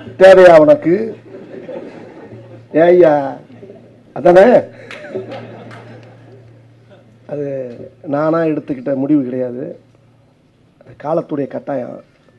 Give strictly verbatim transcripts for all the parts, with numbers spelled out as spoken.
தேவையா உனக்கு? ஏய்யா அதானே, அது நானா எடுத்துக்கிட்ட முடிவு கிடையாது, காலத்துடைய கட்டாயம்.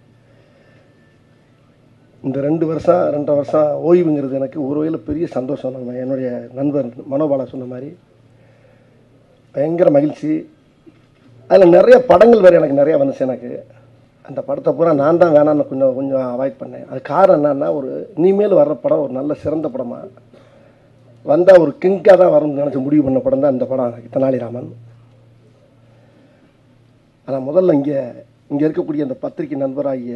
இந்த ரெண்டு வருஷம் ரெண்டரை வருஷம் ஓய்வுங்கிறது எனக்கு ஒரு வகையில் பெரிய சந்தோஷம். நம்ம என்னுடைய நண்பர் மனோபாலா சொன்ன மாதிரி பயங்கர மகிழ்ச்சி. அதில் நிறைய படங்கள் வேறு எனக்கு நிறையா வந்துச்சு. எனக்கு அந்த படத்தை பூரா நான் தான் வேணான்னு கொஞ்சம் கொஞ்சம் அவாய்ட் பண்ணேன். அது காரணம் என்னன்னா, ஒரு இனிமேல் வர்ற படம் ஒரு நல்ல சிறந்த படமாக வந்தால் ஒரு கிங்காக தான் வரும்னு நினச்சி முடிவு பண்ண படம் தான் இந்த படம் தெனாலிராமன். ஆனால் முதல்ல இங்கே இங்கே இருக்கக்கூடிய அந்த பத்திரிகை நண்பராகிய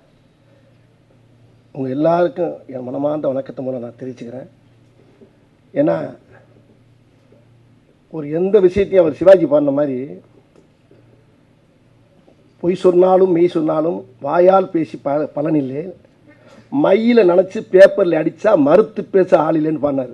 உங்கள் எல்லாருக்கும் என் மனமார்ந்த வணக்கத்தை மூலம் நான் தெரிவிச்சுக்கிறேன். ஏன்னா ஒரு எந்த விஷயத்தையும் அவர் சிவாஜி பாடின மாதிரி பொய் சொன்னாலும் மெய் சொன்னாலும் வாயால் பேசி ப பலனில்லை, மையில் நினச்சி பேப்பரில் அடித்தா மறுத்து பேச ஆள் இல்லைன்னு பாடினார்.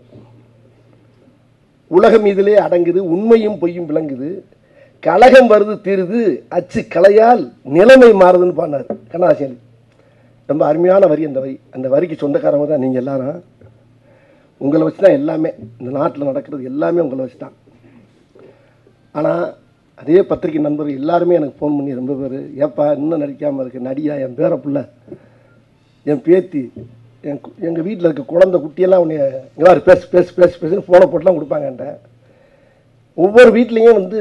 உலகம் இதிலே அடங்குது, உண்மையும் பொய்யும் விளங்குது, கலகம் வருது தீருது, அச்சு கலையால் நிலைமை மாறுதுன்னு பாடினார் கண்ணதாசன். ரொம்ப அருமையான வரி அந்த வரி. அந்த வரிக்கு சொந்தக்காரங்க தான் நீங்கள் எல்லாரும். உங்களை வச்சு தான் எல்லாமே இந்த நாட்டில் நடக்கிறது, எல்லாமே உங்களை வச்சு தான். ஆனால் அதே பத்திரிகை நண்பர்கள் எல்லாருமே எனக்கு ஃபோன் பண்ணி ரொம்ப பேர், ஏப்பா இன்னும் நடிக்காமல் இருக்கு, நடியா, என் பேர பிள்ளை, என் பேத்தி, என் எங்கள் வீட்டில் இருக்க குழந்தை குட்டியெல்லாம் உன்னை இங்கே பேசு பேசு பேசு பேசுன்னு ஃபோனை போட்டுலாம் கொடுப்பாங்கன்ட்ட. ஒவ்வொரு வீட்லேயும் வந்து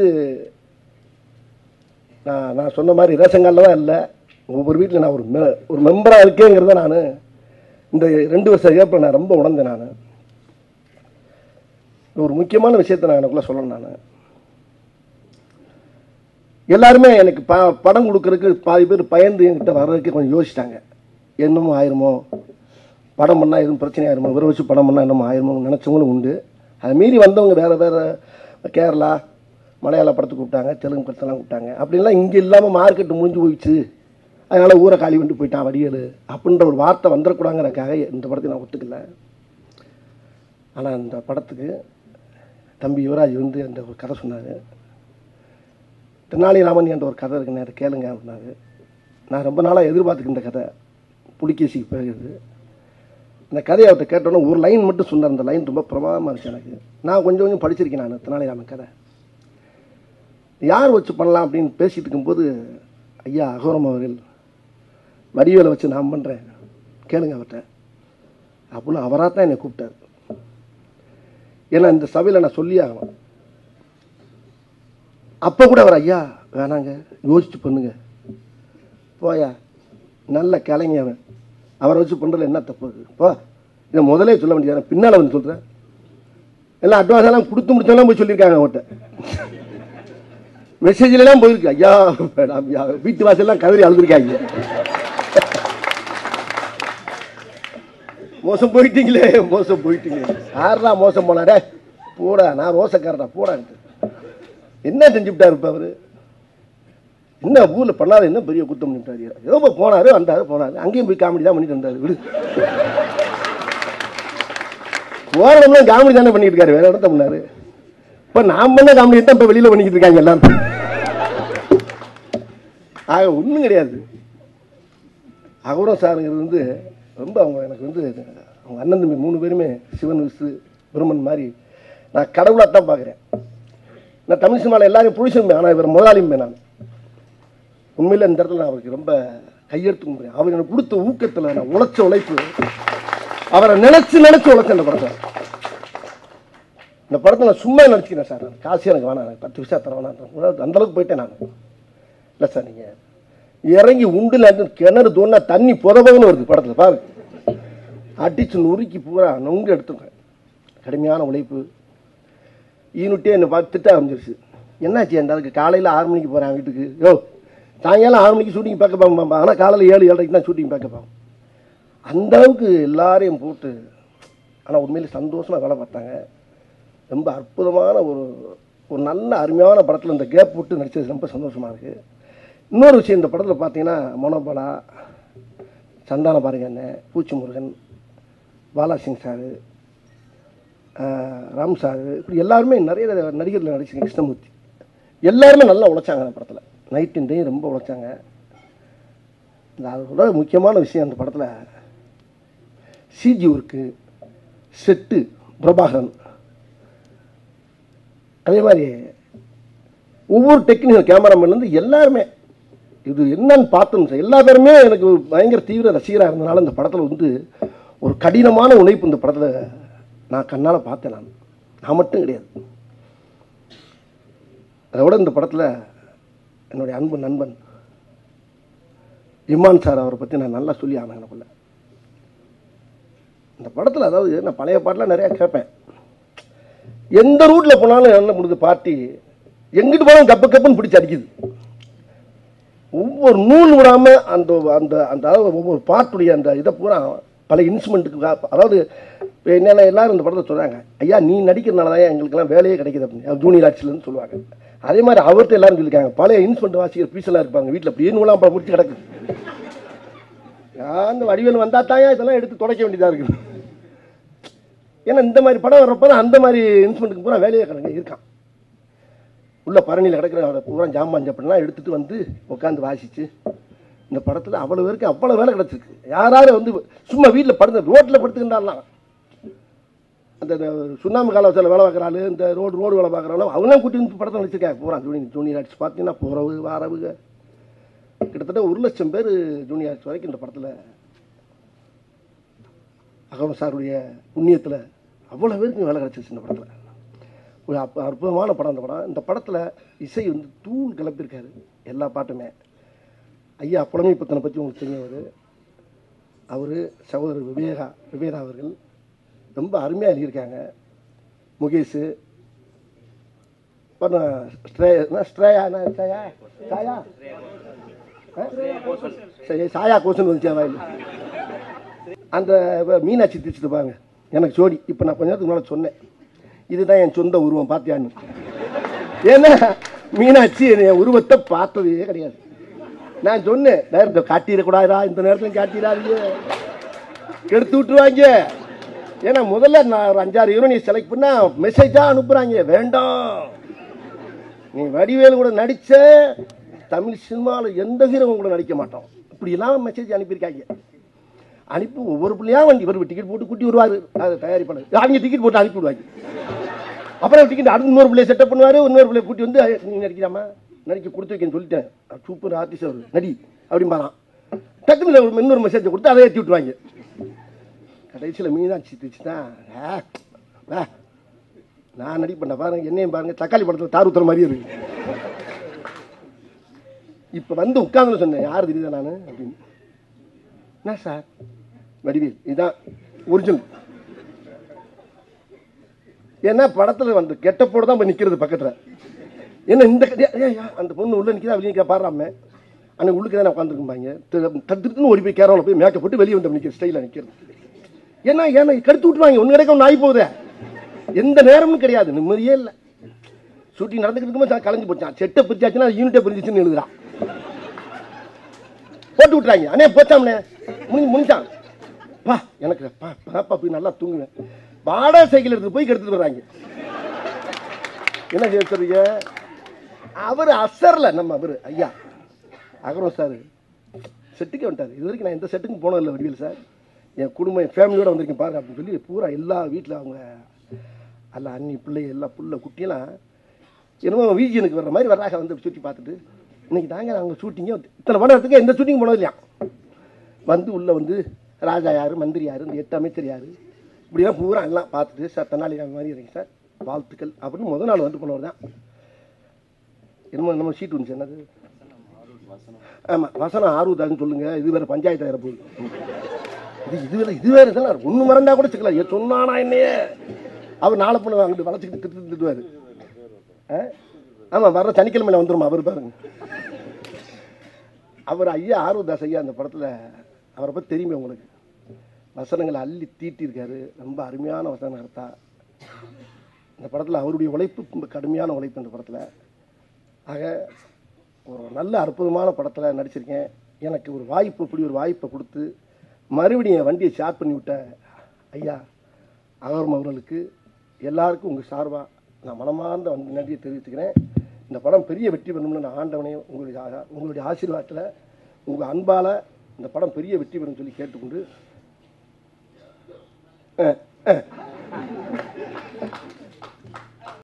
நான் நான் சொன்ன மாதிரி ரேஷன் கார்டில் தான் இல்லை, ஒவ்வொரு வீட்டில் நான் ஒரு மெ ஒரு மெம்பராக இருக்கேங்கிறத நான் இந்த ரெண்டு வருஷம் ஏப்ரல் நான் ரொம்ப உணர்ந்தேன். நான் ஒரு முக்கியமான விஷயத்தை நான் எனக்குள்ளே சொல்லணும். நான் எல்லாருமே எனக்கு ப படம் கொடுக்கறதுக்கு பாதி பேர் பயந்து என்கிட்ட வர்றதுக்கு கொஞ்சம் யோசிச்சிட்டாங்க. என்னமோ ஆயிருமோ, படம் பண்ணால் எதுவும் பிரச்சனை ஆயிருமோ, இவரை வச்சு படம் பண்ணால் என்னமோ ஆயிருமோ நினச்சவங்களும் உண்டு. அதை மீறி வந்தவங்க வேறு வேறு கேரளா மலையாள படத்துக்கு கூப்பிட்டாங்க, தெலுங்கு படத்தெல்லாம் கூப்பிட்டாங்க. அப்படின்லாம் இங்கே இல்லாமல் மார்க்கெட்டு முடிஞ்சு போயிடுச்சு, அதனால் ஊரை காலி வந்துட்டு போயிட்டான் வடிவேலு அப்படின்ற ஒரு வார்த்தை வந்துடக்கூடாங்கிறக்காக இந்த படத்தை நான் ஒத்துக்கல. ஆனால் இந்த படத்துக்கு தம்பி யுவராஜ் வந்து அந்த ஒரு கதை சொன்னார். தெனாலிராமன் என்ற ஒரு கதை இருக்குன்னு அதை கேளுங்க அப்படின்னாரு. நான் ரொம்ப நாளாக எதிர்பார்த்துக்கு இந்த கதை புலிகேசிக்கு பிறகு இந்த கதையை அவர்கிட்ட கேட்டோன்னே ஒரு லைன் மட்டும் சொன்னார். அந்த லைன் ரொம்ப பிரமாதமாக இருந்துச்சு எனக்கு. நான் கொஞ்சம் கொஞ்சம் படிச்சிருக்கேன் நான் தெனாலிராமன் கதை. யார் வச்சு பண்ணலாம் அப்படின்னு பேசிகிட்டு இருக்கும்போது, ஐயா அகோரம் அவர்கள் வடிவேலை வச்சு நான் பண்ணுறேன் கேளுங்க அவர்கிட்ட அப்படின்னு அவராக தான் என்னை கூப்பிட்டார். ஏன்னா இந்த சபையில் நான் சொல்லி ஆகணும். அப்போ கூட அவர் ஐயா வேணாங்க யோசிச்சு பண்ணுங்க போயா, நல்ல கலைஞர் அவன், அவரை வச்சு பண்ணுறதுல என்ன தப்பு போ, இதை முதலே சொல்ல வேண்டியது, பின்னால் வந்து சொல்கிறேன், எல்லாம் அட்வான்ஸ் எல்லாம் கொடுத்து முடிச்செல்லாம் போய் சொல்லியிருக்காங்க அவர்கிட்ட, மெசேஜ்லாம் போயிருக்கு. ஐயா ஐயா வீட்டு வாசல்லாம் கதறி அழுதுருக்காங்க. மோசம் போயிட்டீங்களே மோசம் போயிட்டீங்களே. யாரா மோசம் போனாடே போடா, நான் ரோசக்காரடா போடா. என்ன செஞ்சுட்டாரு இப்போ அவரு? என்ன ஊரில் பண்ணாரு, என்ன பெரிய குத்தம் பண்ணிட்டாரு? ஏதோ போனாரு வந்தாரு போனாரு, அங்கேயும் போய் காமெடி தான் பண்ணிட்டு வந்தாரு. விடு, போறவங்களும் காமெடி தானே பண்ணிட்டு இருக்காரு, வேற இடத்த பண்ணாரு. இப்போ நான் பண்ண காமெடி தான் இப்போ வெளியில் பண்ணிக்கிட்டு இருக்காங்க எல்லாரும். ஆக ஒன்றும் கிடையாது. அகோரம் சாருங்கிறது வந்து ரொம்ப அவங்க எனக்கு வந்து அவங்க அண்ணன் தம்பி மூணு பேருமே சிவன் விசு பிரம்மன் மாதிரி நான் கடவுளாக தான் பார்க்குறேன். நான் தமிழ் சினிமாவில் எல்லாரையும் புடிச்சுமே, ஆனால் இவர் முதலாளியுமே. நான் உண்மையில் இந்த இடத்துல நான் அவருக்கு ரொம்ப கையெழுத்து முடியும். அவர் எனக்கு கொடுத்த ஊக்கத்தில் நான் உழைச்ச உழைப்பு, அவரை நினைச்சு நினைச்சு உழைச்சேன். இந்த படத்தை இந்த படத்தை நான் சும்மா நடிச்சுக்கிறேன் சார், காசு எனக்கு வேணாம், எனக்கு பத்து விஷயம் தர வேணாம், அந்தளவுக்கு போயிட்டேன் நான். இல்லை சார், நீங்கள் இறங்கி உண்டில் கிணறு தோணா தண்ணி புதவன்னு வருது படத்தில் பாருங்க, அடிச்சு நொறுக்கி பூரா நொங்கு எடுத்துருக்கேன். கடுமையான உழைப்பு. ஈனுட்டே என்னை பார்த்து திட்ட ஆரம்பிச்சிருச்சு. என்னாச்சு அந்த அதுக்கு காலையில் ஆறு மணிக்கு போகிறேன் வீட்டுக்கு, யோ சாயங்காலம் ஆறு மணிக்கு ஷூட்டிங் பார்க்க பார்ப்போம், ஆனால் காலையில் ஏழு ஏழரைக்கு தான் ஷூட்டிங் பார்க்க பார்ப்போம். அந்த அளவுக்கு எல்லாரையும் போட்டு, ஆனால் உண்மையிலே சந்தோஷமாக வேலை பார்த்தாங்க. ரொம்ப அற்புதமான ஒரு ஒரு நல்ல அருமையான படத்தில் இந்த கேப் விட்டு நடித்தது ரொம்ப சந்தோஷமாக இருக்குது. இன்னொரு விஷயம், இந்த படத்தில் பார்த்தீங்கன்னா மனோபாலா, சந்தான பாருங்க அண்ணன், பூச்சி முருகன், பாலாசிங் சாரு, ராம் சாரு, இப்படி எல்லாருமே நிறைய நடிகர்கள் நடிச்சாங்க, கிருஷ்ணமூர்த்தி, எல்லாருமே நல்லா உழைச்சாங்க அந்த படத்தில். நைட் அண்ட் டே ரொம்ப உழைச்சாங்க. அதோட முக்கியமான விஷயம் அந்த படத்தில் சிஜி ஒர்க்கு, செட்டு பிரபாகரன், அதே மாதிரி ஒவ்வொரு டெக்னிக்கல் கேமராமேன்லேருந்து எல்லாருமே இது என்னன்னு பார்த்தோம். எல்லா பேருமே எனக்கு பயங்கர தீவிர ரசிகராக இருந்தனால இந்த படத்தில் வந்து ஒரு கடினமான உழைப்பு இந்த படத்தில் நான் கண்ணால் பார்த்தேன். நான் நான் மட்டும் கிடையாது. அதை விட இந்த படத்தில் என்னுடைய அன்பு நண்பன் இமான் சார் அவரை பற்றி நான் நல்லா சொல்லி ஆனேன். எனக்குள்ள இந்த படத்தில் அதாவது நான் பழைய பாட்டெலாம் நிறையா கேட்பேன். எந்த ரூட்டில் போனாலும் என்ன முடிஞ்ச பார்ட்டி எங்கிட்டு போனாலும் கப்பு கப்புன்னு பிடிச்சி அடிக்குது. ஒவ்வொரு நூல் விடாமல் அந்த அந்த அந்த அதாவது ஒவ்வொரு பாட்டுடைய அந்த இதை பூரா பல இன்ஸ்ட்ருமெண்ட்டுக்கு அதாவது என்னென்ன எல்லாரும் இந்த படத்தை சொல்கிறாங்க, ஐயா நீ நடிக்கிறதுனால தான் எங்களுக்கெல்லாம் வேலையே கிடைக்கிது அப்படின்னு ஜூனியர் ஆட்சியிலன்னு சொல்லுவாங்க. அதே மாதிரி அவர்கிட்ட எல்லாரும் சொல்லியிருக்காங்க, பழைய இன்ஸ்ட்ருமெண்ட் வாசிக்கிற பீஸெல்லாம் இருப்பாங்க வீட்டில் அப்படியே நூலாம் படம் முடிச்சு கிடக்கு. அந்த வடிவேல் வந்தால் தாயா இதெல்லாம் எடுத்து துடைக்க வேண்டியதாக இருக்குது. ஏன்னா இந்த மாதிரி படம் வர்றப்போ தான் அந்த மாதிரி இன்ஸ்ட்ருமெண்ட்டுக்கு பூரா வேலையே கிடக்கு இருக்கான். உள்ள பரணியில் கிடக்கிற பூரா ஜாமான் அப்படிலாம் எடுத்துகிட்டு வந்து உட்காந்து வாசித்து இந்த படத்தில் அவ்வளோ பேருக்கு அவ்வளோ வேலை கிடச்சிருக்கு. யாராவது வந்து சும்மா வீட்டில் படுத்து ரோட்டில் படுத்துக்கிட்டாலாம் அந்த சுண்ணாம்பு காலவசியில் வேலை பார்க்குறாள், இந்த ரோடு ரோடு வேலை பார்க்குறாலும் அவங்களாம் கூட்டி வந்து படத்தை வச்சுருக்காங்க. பூரா ஜூனியர் ஜூனியர் ஆர்ட்ஸ் பார்த்தீங்கன்னா போகிறவு வாரவுக கிட்டத்தட்ட ஒரு லட்சம் பேர் ஜூனியர் ஆர்ட்ஸ் வரைக்கும் இந்த படத்தில் அகவன் சாருடைய புண்ணியத்தில் அவ்வளோ பேருக்கு வேலை கிடச்சிருச்சு. இந்த படத்தில் ஒரு அப் அற்புதமான படம். அந்த படம் இந்த படத்தில் இசை வந்து தூள் கிளப்பியிருக்காரு. எல்லா பாட்டுமே ஐயா புலமை புத்தனை பற்றி உங்களுக்கு தெரிஞ்சவர். அவர் சகோதரர் விவேகா விவேகா அவர்கள் ரொம்ப அருமையாக எழுதியிருக்காங்க. முகேஷு சாயா கோஷன் வந்துச்சு வாயில். அந்த மீனாட்சி தீட்சித் பாருங்க எனக்கு ஜோடி. இப்போ நான் கொஞ்ச நேரத்துக்கு முன்னாடி சொன்னேன் இதுதான் என் சொந்த உருவம் பார்த்தியான்னு. ஏன்னா மீனாட்சி என் உருவத்தை பார்த்ததே கிடையாது. நான் சொன்னேன் நேரத்தை காட்டிடக்கூடாதா, இந்த நேரத்தில் காட்டிடாதீங்க எடுத்து விட்டுருவாங்க. ஏன்னா முதல்ல நான் ஒரு அஞ்சாறு ஹீரோயினை செலக்ட் பண்ணா மெசேஜாக அனுப்புகிறாங்க, வேண்டாம் நீ வடிவேலு கூட நடித்த தமிழ் சினிமாவில் எந்த ஹீரோவும் கூட நடிக்க மாட்டோம் இப்படியெல்லாம் மெசேஜ் அனுப்பியிருக்காங்க. அனுப்பி ஒவ்வொரு பிள்ளையா வண்டி இவர் டிக்கெட் போட்டு கூட்டி வருவார். அது தயாரிப்பாளர் அவங்க டிக்கெட் போட்டு அனுப்பி விடுவாங்க. அப்புறம் டிக்கெட் அடுத்த இன்னொரு பிள்ளைய செட்டப் பண்ணுவார். இன்னொரு பிள்ளைய கூட்டி வந்து நீ நடிக்கிறாமா நடிக்க கொடுத்து வைக்கன்னு சொல்லிட்டேன். சூப்பர் ஆர்டிஸ்ட் அவர் நடி அப்படிம்பாரான். டக்குன்னு இன்னொரு மெசேஜை கொடுத்து அதை ஏற்றி விட்டுருவாங்க. கடைசியில் மீனாட்சி தீட்சித் தான் நான் நடிப்பேன் பாருங்க என்னையும் பாருங்க தக்காளி படத்தில் தார் ஊத்துற மாதிரி இருக்கு. இப்போ வந்து உட்கார்ந்து சொன்னேன் யார் தெரியுதா நான் அப்படின்னு. என்ன சார் வடிவேல் இதுதான் ஒரிஜினல். ஏன்னா படத்தில் வந்து கெட்டப்போடு தான் போய் நிற்கிறது பக்கத்தில். என்ன இந்த அந்த பொண்ணு உள்ள நிற்கிறா வெளியே பாடுறாம அன்னைக்கு உள்ளுக்கு தான் உட்காந்துருக்கும்பாங்க. தடுத்துன்னு ஓடி போய் கேரளாவில் போய் மேக்கப் போட்டு வெளியே வந்து நிற்கிற ஸ்டைலில் நிற்கிறது. ஏன்னா ஏன்னா கடுத்து விட்டுருவாங்க. ஒன்று கிடைக்க ஒன்று ஆகி போகுது. எந்த நேரமும் கிடையாது, நிம்மதியே இல்லை. ஷூட்டிங் நடந்துக்கிட்டு இருக்கும்போது கலைஞ்சு போச்சான். செட்டை பிரிச்சாச்சுன்னா யூனிட்டை பிரிஞ்சிச்சுன்னு எழுதுறான். போட்டு விட்டுறாங்க. அண்ணே போச்சாம்ண்ணே முடிஞ்சு முடிஞ்சான் பா எனக்கு பா பாப்பா போய் நல்லா தூங்குவேன். வாடகை சைக்கிள் எடுத்து போய் எடுத்துட்டு வர்றாங்க. என்ன சொல்றீங்க? அவர் அசர்ல நம்ம அவர் ஐயா அகரம் சார் செட்டுக்கு வந்துட்டார். இது வரைக்கும் நான் எந்த செட்டுக்கும் போனதில்லை வடிவேல் சார். என் குடும்பம் என் ஃபேமிலியோட வந்திருக்கேன் பாருங்க அப்படின்னு சொல்லி பூரா எல்லா வீட்டில் அவங்க எல்லா அண்ணி பிள்ளை எல்லா புள்ள குட்டியெல்லாம் என்னமோ வீஜியனுக்கு வர்ற மாதிரி வர்றாங்க. வந்து சுற்றி பார்த்துட்டு இன்னைக்கு தாங்க நாங்கள் ஷூட்டிங்கே இத்தனை படம் எடுத்துக்க எந்த ஷூட்டிங் போனது இல்லையா. வந்து உள்ளே வந்து ராஜா யார் மந்திரி யார் இந்த எட்டு அமைச்சர் யார் இப்படிலாம் பூரா எல்லாம் பார்த்துட்டு சார் தெனாலிராமன் மாதிரி இருங்க சார் வாழ்த்துக்கள் அப்படின்னு முதல் நாள் வந்து போனவர் தான். என்னமோ நம்ம சீட்டு வந்துச்சு என்னது ஆமாம் வசனம் ஆர்வதான்னு சொல்லுங்கள். இது வேறு பஞ்சாயத்து வேறு போகுது. இது இது வேறு இது வேறு இதெல்லாம் ஒன்று மறந்தா கூட சிக்கலாம். ஏ சொன்னானா என்னையே அவர் நாளை பொண்ணு அங்கிட்டு வளச்சிக்கிட்டு திட்டு திட்டுவார். ஆமாம் வர்ற சனிக்கிழமையில வந்துடும் அவர் பாருங்க. அவர் ஐயா ஆர்வதாஸ் ஐயா அந்த படத்தில் அவரை பற்றி தெரியுமே உங்களுக்கு. வசனங்களை அள்ளி தீட்டியிருக்காரு. ரொம்ப அருமையான வசனம் கருத்தா. இந்த படத்தில் அவருடைய உழைப்பு ரொம்ப கடுமையான உழைப்பு இந்த படத்தில். ஆக ஒரு நல்ல அற்புதமான படத்தில் நடிச்சிருக்கேன். எனக்கு ஒரு வாய்ப்பு இப்படி ஒரு வாய்ப்பை கொடுத்து மறுபடியும் என் வண்டியை ஷேர் பண்ணி விட்ட ஐயா அகரம் அவர்களுக்கு எல்லாருக்கும் உங்கள் சார்பாக நான் மனமார்ந்த வந்து நன்றியை தெரிவித்துக்கிறேன். இந்த படம் பெரிய வெற்றி பெறணும்னு நான் ஆண்டவனே உங்களுடைய உங்களுடைய ஆசீர்வாதத்தில் உங்கள் அன்பால் இந்த படம் பெரிய வெற்றி பெறும் சொல்லி கேட்டுக்கொண்டு ஆ